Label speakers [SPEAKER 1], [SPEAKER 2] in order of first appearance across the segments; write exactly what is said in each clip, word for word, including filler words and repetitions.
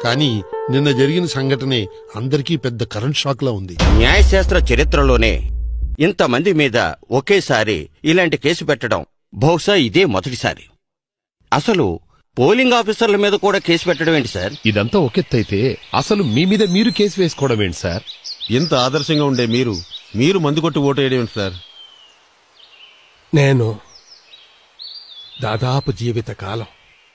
[SPEAKER 1] కానీ నిన్న జరిగిన సంఘటనే అందరికీ పెద్ద కరెంట్ షాక్ లా ఉంది.
[SPEAKER 2] న్యాయశాస్త్ర చరిత్రలోనే ఇంతమంది మీద ఒకేసారి ఇలాంటి కేసు పెట్టడం బహుశా ఇదే మొదటిసారి. అసలు పోలింగ్ ఆఫీసర్ల మీద కూడా కేసు పెట్టడం ఏంటి సార్?
[SPEAKER 3] ఇదంతా ఒకెత్తైతే అసలు మీ మీద మీరు కేసు వేసుకోవడం ఏంటి సార్?
[SPEAKER 4] ఇంత ఆదర్శంగా ఉండే మీరు మీరు మందు కొట్టి ఓటు వేయడం ఏంటి సార్?
[SPEAKER 5] నేను దాదాపు జీవితకాలం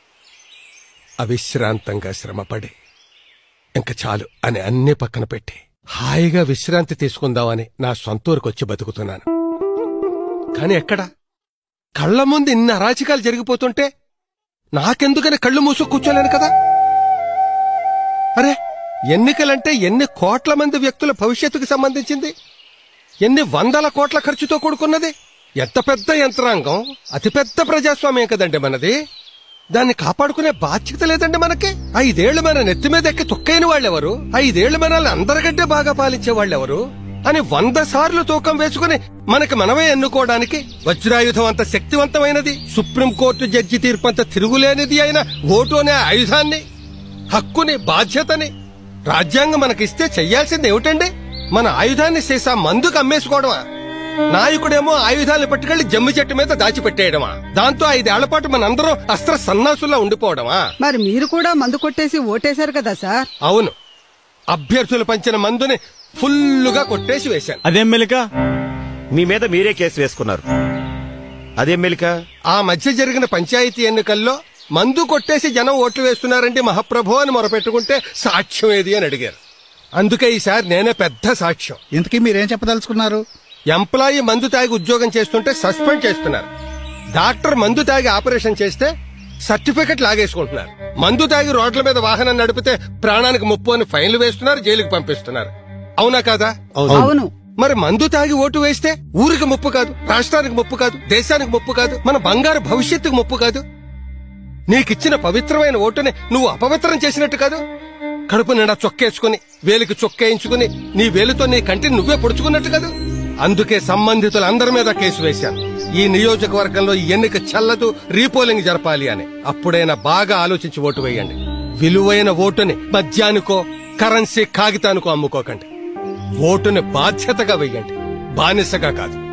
[SPEAKER 5] అవిశ్రాంతంగా శ్రమపడి ఇంక చాలు అని అన్ని పక్కన పెట్టి హాయిగా విశ్రాంతి తీసుకుందామని నా సొంతూరుకొచ్చి బతుకుతున్నాను. కాని ఎక్కడా కళ్ల ముందు ఇన్ని అరాచకాలు జరిగిపోతుంటే నాకెందుకని కళ్ళు మూసు కూర్చోలేను కదా. అరే, ఎన్నికలంటే ఎన్ని కోట్ల మంది వ్యక్తుల భవిష్యత్తుకు సంబంధించింది, ఎన్ని వందల కోట్ల ఖర్చుతో కూడుకున్నది. ఎంత పెద్ద యంత్రాంగం, అతిపెద్ద ప్రజాస్వామ్యం కదండి మనది. దాన్ని కాపాడుకునే బాధ్యత లేదండి మనకి. ఐదేళ్లు మన నెత్తి మీద ఎక్కి తొక్కైన వాళ్ళెవరు, ఐదేళ్లు మనల్ని అందరికంటే బాగా పాలించే వాళ్ళెవరు అని వంద సార్లు తూకం వేసుకుని మనకి మనమే ఎన్నుకోవడానికి వజ్రాయుధం అంత శక్తివంతమైనది, సుప్రీంకోర్టు జడ్జి తీర్పంత తిరుగులేనిది అయిన ఓటు అనే ఆయుధాన్ని, హక్కుని, బాధ్యతని రాజ్యాంగం మనకిస్తే చెయ్యాల్సింది ఏమిటండి? మన ఆయుధాన్ని సీసా మందుకు అమ్మేసుకోవడమా? నాయకుడేమో ఆయుధాలను పట్టుకెళ్లి జమ్మి చెట్టు మీద దాచిపెట్టేయడమా? దాంతో ఐదేళ్ల పాటు మనందరం అస్త్ర సన్నాసుల్లా ఉండిపోవడమా?
[SPEAKER 6] మరి మీరు కూడా మందు కొట్టేసి ఓటేశారు కదా సార్?
[SPEAKER 5] అవును, అభ్యర్థులు పంచిన మందుని ఫుల్లుగా కొట్టేసి వేశాను.
[SPEAKER 7] అదేం మెలిక? మీ మీద మీరే కేసు వేసుకున్నారు. అదేం మెలిక?
[SPEAKER 5] ఆ మధ్య జరిగిన పంచాయతీ ఎన్నికల్లో మందు కొట్టేసి జనం ఓట్లు వేస్తున్నారంటే మహాప్రభు అని మొరపెట్టుకుంటే సాక్ష్యం ఏది అని అడిగారు. అందుకే ఈసారి నేనే పెద్ద సాక్ష్యం.
[SPEAKER 8] ఇంతకీ మీరేం చెప్పదలుచుకున్నారు?
[SPEAKER 5] ఎంప్లాయీ మందు తాగి ఉద్యోగం చేస్తుంటే సస్పెండ్ చేస్తున్నారు. డాక్టర్ మందు తాగి ఆపరేషన్ చేస్తే సర్టిఫికెట్ లాగేసుకుంటున్నారు. మందు తాగి రోడ్ల మీద వాహనం నడిపితే ప్రాణానికి ముప్పు అని ఫైన్లు వేస్తున్నారు, జైలుకి పంపిస్తున్నారు. అవునా కాదా?
[SPEAKER 6] అవును.
[SPEAKER 5] మరి మందు తాగి ఓటు వేస్తే ఊరికి ముప్పు కాదు, రాష్ట్రానికి ముప్పు కాదు, దేశానికి ముప్పు కాదు, మన బంగారు భవిష్యత్తుకు ముప్పు కాదు. నీకిచ్చిన పవిత్రమైన ఓటుని నువ్వు అపవిత్రం చేసినట్టు కాదు. కడుపు నిండా చొక్కేసుకుని వేలికి చొక్కేయించుకుని నీ వేలుతో నీ కంటిని నువ్వే పొడుచుకున్నట్టు కాదు. అందుకే సంబంధితులందరి మీద కేసు వేశాను. ఈ నియోజకవర్గంలో ఈ ఎన్నిక చెల్లదు, రీపోలింగ్ జరపాలి అని. అప్పుడైనా బాగా ఆలోచించి ఓటు వేయండి. విలువైన ఓటుని మద్యానికో కరెన్సీ కాగితానికో అమ్ముకోకండి. ఓటుని బాధ్యతగా వెయ్యండి, బానిసగా కాదు.